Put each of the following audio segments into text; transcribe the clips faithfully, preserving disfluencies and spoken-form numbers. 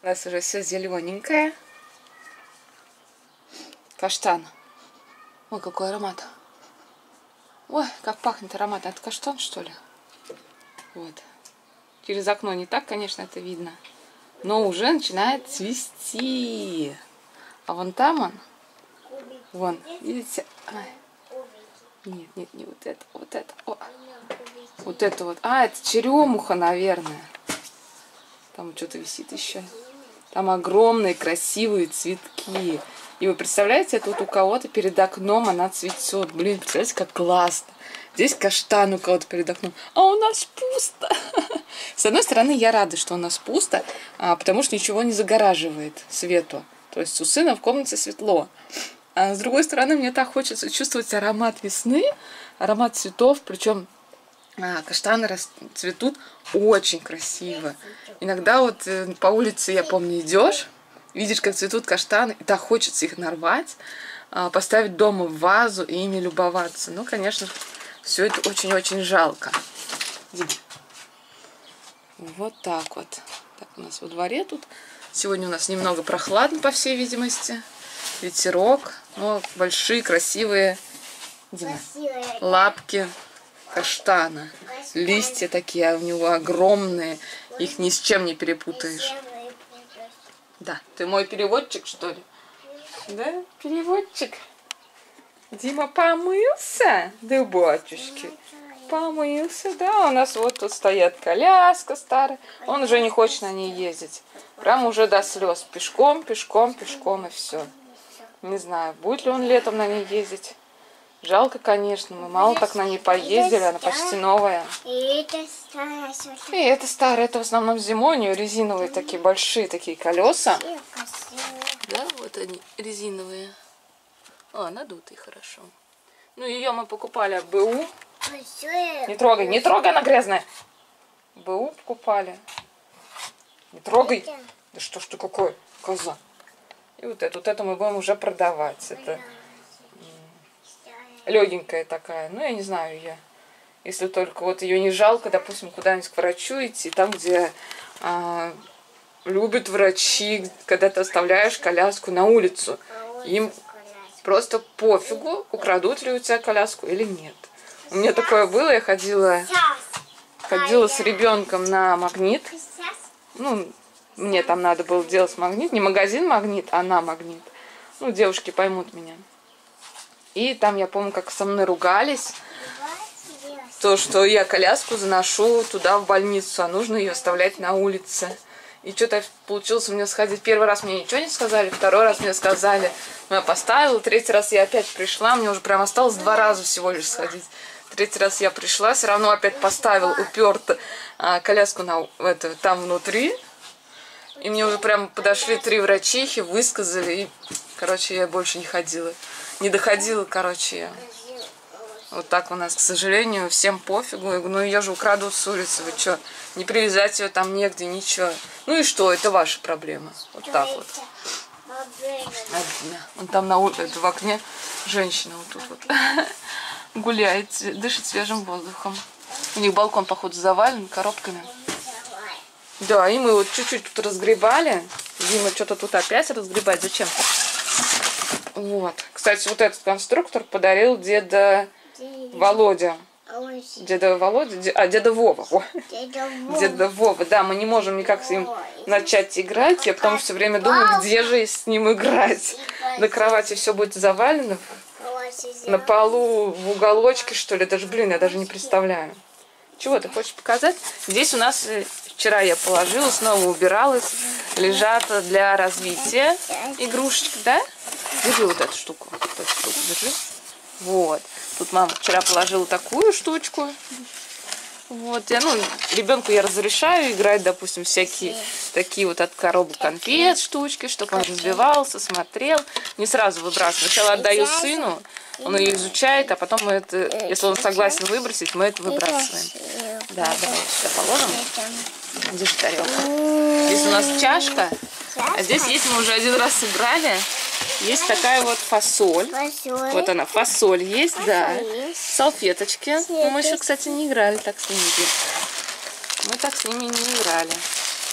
У нас уже все зелененькое. Каштан. Ой, какой аромат. Ой, как пахнет аромат. Это каштан, что ли? Вот. Через окно не так, конечно, это видно. Но уже начинает цвести. А вон там он. Вон, видите? Ай. Нет, нет, не вот это, вот это. О. Вот это вот. А, это черемуха, наверное. Там что-то висит еще. Там огромные красивые цветки. И вы представляете, это вот у кого-то перед окном она цветет. Блин, представляете, как классно. Здесь каштан у кого-то перед окном. А у нас пусто. С одной стороны, я рада, что у нас пусто, потому что ничего не загораживает свету. То есть у сына в комнате светло. А с другой стороны, мне так хочется чувствовать аромат весны, аромат цветов. Причем а, каштаны цветут очень красиво. Иногда вот по улице, я помню, идешь, видишь, как цветут каштаны, и так хочется их нарвать, а, поставить дома в вазу и ими любоваться. Ну, конечно, все это очень-очень жалко. Вот так вот. Так у нас во дворе тут. Сегодня у нас немного прохладно, по всей видимости. Ветерок. Но большие, красивые, Дима, лапки каштана. Листья такие, а у него огромные. Их ни с чем не перепутаешь. Да. Ты мой переводчик, что ли? Да, переводчик. Дима помылся? Да, батюшки. Помылся, да. У нас вот тут стоит коляска старая. Он уже не хочет на ней ездить. Прям уже до слез. Пешком, пешком, пешком и все. Не знаю, будет ли он летом на ней ездить. Жалко, конечно. Мы мало так на ней поездили. Она почти новая. И это старая. И это старая. Это в основном зимой. У нее резиновые такие большие такие колеса. Да, вот они резиновые. А, надутые, хорошо. Ну, ее мы покупали в БУ. Не трогай, не трогай, она грязная. В БУ покупали. Не трогай. Да что ж ты какой, коза. И вот эту, вот эту мы будем уже продавать. Это легенькая такая. Ну, я не знаю, я. Если только вот ее не жалко, допустим, куда-нибудь к врачу идти, там, где а, любят врачи, когда ты оставляешь коляску на улицу. Им просто пофигу, украдут ли у тебя коляску или нет. У меня такое было, я ходила, ходила с ребенком на Магнит. Ну, мне там надо было делать Магнит. Не магазин Магнит, а на Магнит. Ну, девушки поймут меня. И там, я помню, как со мной ругались. То, что я коляску заношу туда, в больницу, а нужно ее оставлять на улице. И что-то получилось у меня сходить. Первый раз мне ничего не сказали, второй раз мне сказали. Ну, я поставила, третий раз я опять пришла. Мне уже прям осталось два раза всего лишь сходить. Третий раз я пришла, все равно опять поставила уперто а, коляску на, это, там внутри. И мне уже прям подошли три врачихи, высказали. И, короче, я больше не ходила. Не доходила, короче, я. Вот так у нас, к сожалению, всем пофигу. Ну, ее же украдут с улицы, вы что? Не привязать ее там негде, ничего. Ну и что, это ваша проблема. Вот так вот. Вон там на улице, в окне женщина вот тут вот гуляет, дышит свежим воздухом. У них балкон, походу, завален коробками. Да, и мы вот чуть-чуть тут разгребали. Дима что-то тут опять разгребать. Зачем? Вот. Кстати, вот этот конструктор подарил деда Володя. Деда Володя? А, деда Вова. О. Деда Вова. Деда Вова. Да, мы не можем никак с ним начать играть. Я потом все время думаю, где же с ним играть. На кровати все будет завалено. На полу, в уголочке, что ли. Даже, блин, я даже не представляю. Чего ты хочешь показать? Здесь у нас вчера я положила, снова убиралась. Лежат для развития игрушечки, да? Держи вот эту штуку. Вот эту штуку держи. Вот. Тут мама вчера положила такую штучку. Вот. Я, ну, ребенку я разрешаю играть, допустим, всякие такие вот от коробок конфет штучки, чтобы он развивался, смотрел. Не сразу выбрасываю. Сначала отдаю сыну, он ее изучает, а потом мы это, если он согласен выбросить, мы это выбрасываем. Да, давай сюда положим. Держи тарелку. Здесь у нас чашка, а здесь есть, мы уже один раз собрали. Есть такая вот фасоль. Фасоль. Вот она, фасоль есть, Фасоль да. есть. Салфеточки. Но мы еще, кстати, не играли так с ними. Мы так с ними не играли.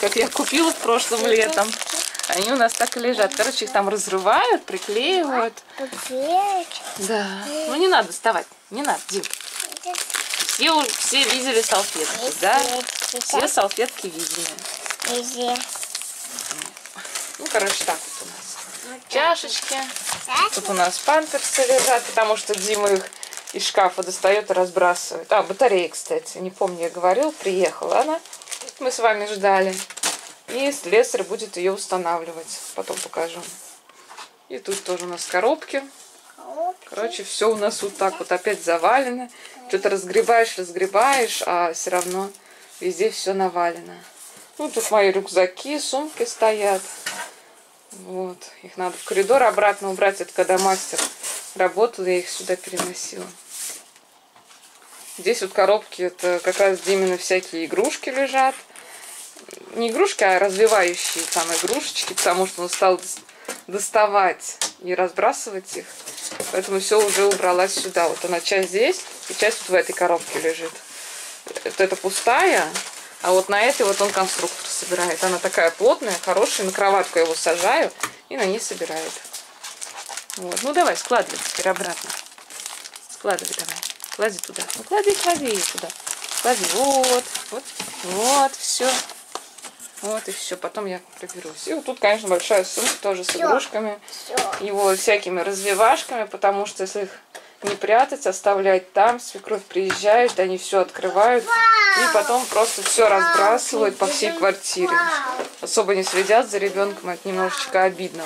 как я купила в прошлом летом. Они у нас так и лежат. Короче, их там разрывают, приклеивают. Да. Ну не надо вставать. Не надо, Дим. Все, уже- все видели салфетки, да? Все салфетки видели. Ну, короче, так вот у нас. Чашечки. Тут у нас памперсы лежат, потому что Дима их из шкафа достает и разбрасывает. А, батарея, кстати. Не помню, я говорил, приехала она. Мы с вами ждали. И слесарь будет ее устанавливать. Потом покажу. И тут тоже у нас коробки. Короче, все у нас вот так вот опять завалено. Что-то разгребаешь, разгребаешь, а все равно везде все навалено. Ну, тут мои рюкзаки, сумки стоят. Вот. Их надо в коридор обратно убрать. Это когда мастер работал, я их сюда переносила. Здесь вот коробки, это как раз Димины всякие игрушки лежат. Не игрушки, а развивающие там игрушечки, потому что он стал доставать и разбрасывать их. Поэтому все уже убралась сюда. Вот она часть здесь, и часть вот в этой коробке лежит. Это, это пустая, а вот на этой вот он конструктор собирает. Она такая плотная, хорошая. На кроватку я его сажаю и на ней собирает. Вот. Ну давай, складывай теперь обратно. Складывай давай. Клади туда. Ну клади, клади туда. Клади. Вот, вот, вот, все. Вот и все, потом я приберусь. И вот тут, конечно, большая сумка тоже с игрушками. Его всякими развивашками, потому что если их не прятать, оставлять там, свекровь приезжает, они все открывают. И потом просто все разбрасывают по всей квартире. Особо не следят за ребенком, это немножечко обидно.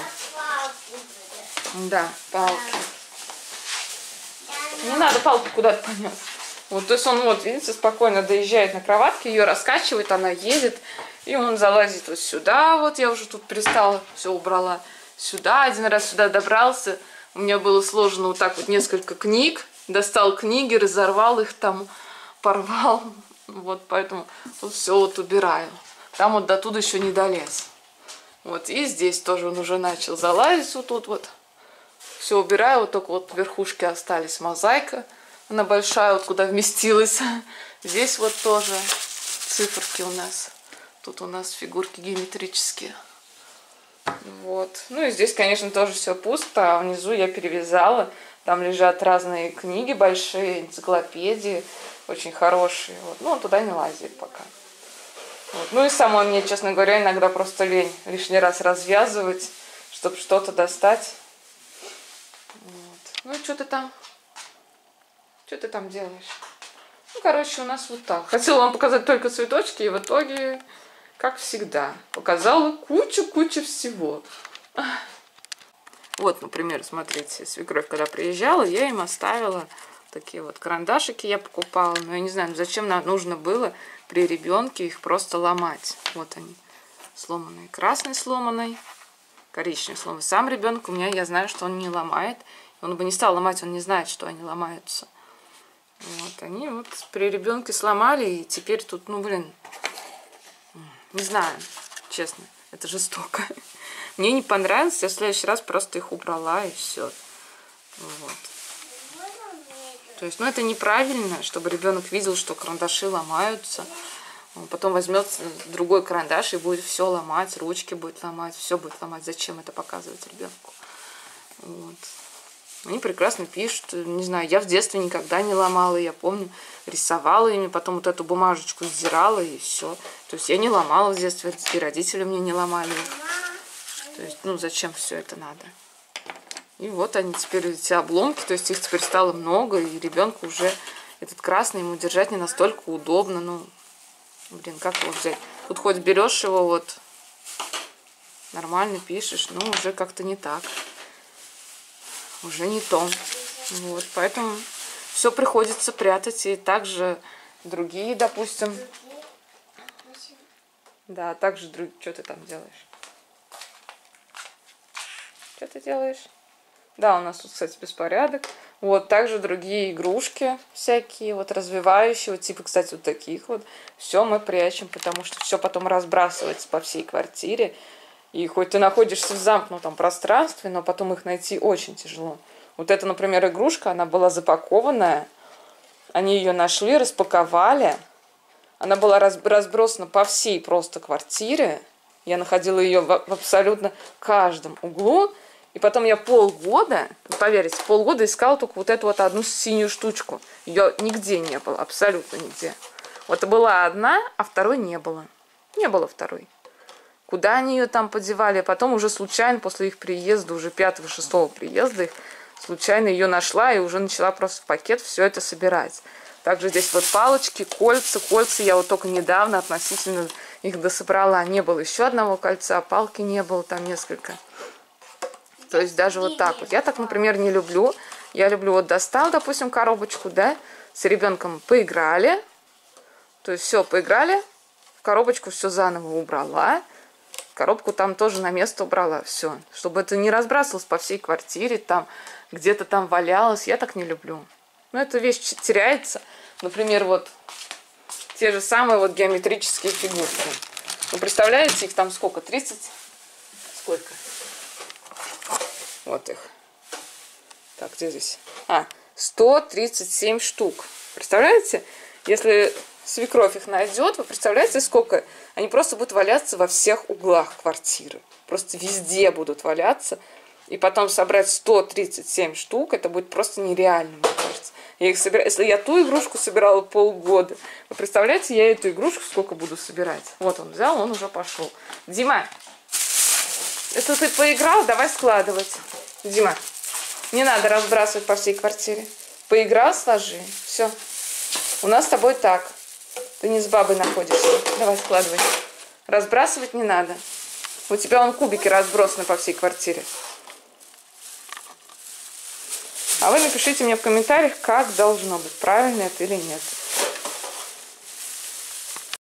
Да, палки. Не надо палку куда-то понес. Вот, то есть он, вот, видите, спокойно доезжает на кроватке, ее раскачивает, она едет. И он залазит вот сюда, вот я уже тут перестала, все убрала сюда. Один раз сюда добрался, у меня было сложено вот так вот несколько книг. Достал книги, разорвал их там, порвал. Вот, поэтому тут все вот убираю. Там вот до туда еще не долез. Вот, и здесь тоже он уже начал залазить вот тут вот. Все убираю, вот только вот верхушки остались. Мозаика, она большая, вот куда вместилась. Здесь вот тоже циферки у нас. Тут у нас фигурки геометрические. Вот. Ну и здесь, конечно, тоже все пусто. А внизу я перевязала. Там лежат разные книги большие, энциклопедии. Очень хорошие. Вот. Ну, он туда не лазит пока. Вот. Ну и самой мне, честно говоря, иногда просто лень лишний раз развязывать, чтобы что-то достать. Вот. Ну и что ты там? Что ты там делаешь? Ну, короче, у нас вот так. Хотела вам показать только цветочки, и в итоге... Как всегда, показала кучу-кучу всего. Вот, например, смотрите, свекровь, когда приезжала, я им оставила такие вот карандашики, я покупала. Но я не знаю, зачем нам нужно было при ребенке их просто ломать. Вот они, сломанные. Красный сломанный, коричневый сломанный. Сам ребенок у меня, я знаю, что он не ломает. Он бы не стал ломать, он не знает, что они ломаются. Вот, они вот при ребенке сломали, и теперь тут, ну, блин... Не знаю, честно, это жестоко. Мне не понравилось, я в следующий раз просто их убрала и все. Вот. То есть, ну это неправильно, чтобы ребенок видел, что карандаши ломаются. Он потом возьмет другой карандаш и будет все ломать, ручки будет ломать, все будет ломать. Зачем это показывать ребенку? Вот. Они прекрасно пишут. Не знаю, я в детстве никогда не ломала. Я помню, рисовала ими, потом вот эту бумажечку сдирала и все. То есть я не ломала в детстве, и родители мне не ломали. То есть, ну зачем все это надо? И вот они теперь, эти обломки, то есть их теперь стало много, и ребенку уже этот красный ему держать не настолько удобно. Ну, блин, как его взять? Тут хоть берешь его, вот, нормально пишешь, но уже как-то не так. Уже не то. Вот, поэтому все приходится прятать. И также другие, допустим. Да, также друг... Что ты там делаешь? Что ты делаешь? Да, у нас тут, кстати, беспорядок. Вот, также другие игрушки всякие, вот, развивающие, вот, типа, кстати, вот таких вот. Все мы прячем, потому что все потом разбрасывается по всей квартире. И хоть ты находишься в замкнутом пространстве, но потом их найти очень тяжело. Вот эта, например, игрушка, она была запакованная. Они ее нашли, распаковали. Она была разбросана по всей просто квартире. Я находила ее в абсолютно каждом углу. И потом я полгода, поверьте, полгода искала только вот эту вот одну синюю штучку. Ее нигде не было, абсолютно нигде. Вот была одна, а второй не было. Не было второй. Куда они ее там подевали? Потом уже случайно, после их приезда, уже пятого-шестого приезда, их случайно ее нашла и уже начала просто в пакет все это собирать. Также здесь вот палочки, кольца. Кольца я вот только недавно относительно их дособрала. Не было еще одного кольца, палки не было, там несколько. То есть даже вот так вот. Я так, например, не люблю. Я люблю, вот достал, допустим, коробочку, да, с ребенком поиграли. То есть все, поиграли, в коробочку все заново убрала. Коробку там тоже на место убрала, все. Чтобы это не разбрасывалось по всей квартире, там где-то там валялось. Я так не люблю. Но эта вещь теряется. Например, вот те же самые вот геометрические фигурки. Вы представляете, их там сколько? тридцать? Сколько? Вот их. Так, где здесь? А, сто тридцать семь штук. Представляете? Если свекровь их найдет, вы представляете, сколько? Они просто будут валяться во всех углах квартиры. Просто везде будут валяться. И потом собрать сто тридцать семь штук, это будет просто нереально, мне кажется. Я их собираю. Если я ту игрушку собирала полгода, вы представляете, я эту игрушку сколько буду собирать? Вот он взял, он уже пошел. Дима, это ты поиграл? Давай складывать. Дима, не надо разбрасывать по всей квартире. Поиграл, сложи. Все. У нас с тобой так. Ты не с бабой находишься. Давай складывай. Разбрасывать не надо. У тебя вон кубики разбросаны по всей квартире. А вы напишите мне в комментариях, как должно быть, правильно это или нет.